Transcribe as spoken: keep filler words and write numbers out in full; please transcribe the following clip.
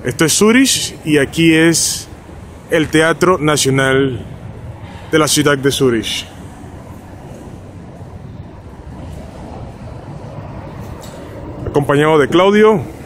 Esto es Zurich y aquí es el Teatro Nacional de la ciudad de Zurich. Acompañado de Claudio.